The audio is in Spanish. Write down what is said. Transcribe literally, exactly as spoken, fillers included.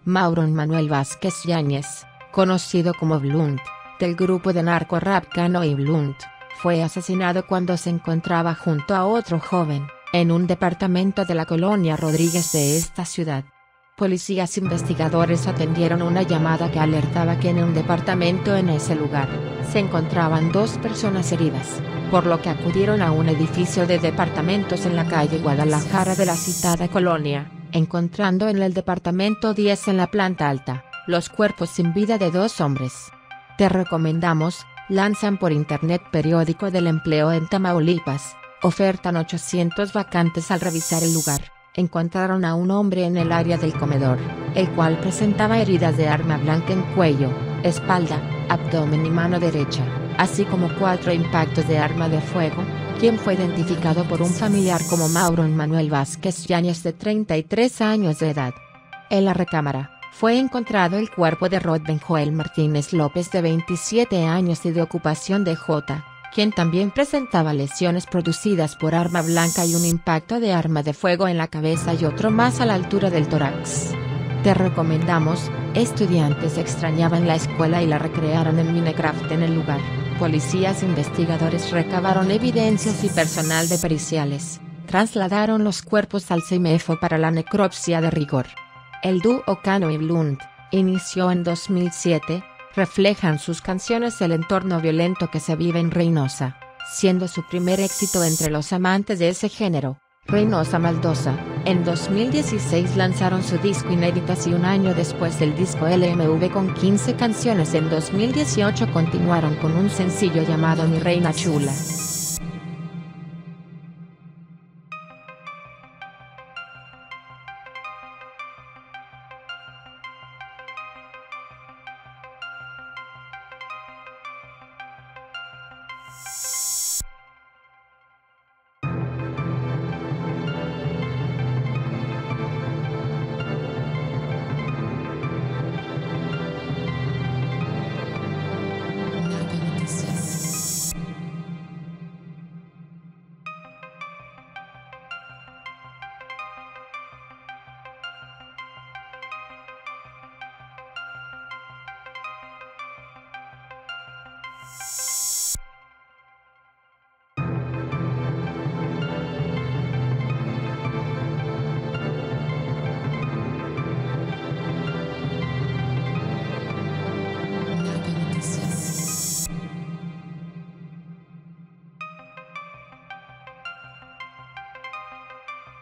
Mauro Manuel Vázquez Yáñez, conocido como Blunt, del grupo de narco rap Cano y Blunt, fue asesinado cuando se encontraba junto a otro joven, en un departamento de la colonia Rodríguez de esta ciudad. Policías investigadores atendieron una llamada que alertaba que en un departamento en ese lugar, se encontraban dos personas heridas, por lo que acudieron a un edificio de departamentos en la calle Guadalajara de la citada colonia, encontrando en el departamento diez en la planta alta, los cuerpos sin vida de dos hombres. Te recomendamos, lanzan por internet periódico del empleo en Tamaulipas, ofertan ochocientas vacantes. Al revisar el lugar, encontraron a un hombre en el área del comedor, el cual presentaba heridas de arma blanca en cuello, espalda, abdomen y mano derecha, así como cuatro impactos de arma de fuego, quien fue identificado por un familiar como Mauro Manuel Vázquez Yáñez, de treinta y tres años de edad. En la recámara, fue encontrado el cuerpo de Rodben Joel Martínez López, de veintisiete años y de ocupación de J, quien también presentaba lesiones producidas por arma blanca y un impacto de arma de fuego en la cabeza y otro más a la altura del tórax. Te recomendamos, estudiantes extrañaban la escuela y la recrearon en Minecraft en el lugar. Policías investigadores recabaron evidencias y personal de periciales, trasladaron los cuerpos al CIMEFO para la necropsia de rigor. El dúo Cano y Blunt, inició en dos mil siete, reflejan sus canciones el entorno violento que se vive en Reynosa, siendo su primer éxito entre los amantes de ese género, Reynosa Maldosa. En dos mil dieciséis lanzaron su disco Inéditas y un año después el disco L M V con quince canciones. En dos mil dieciocho continuaron con un sencillo llamado Mi Reina Chula.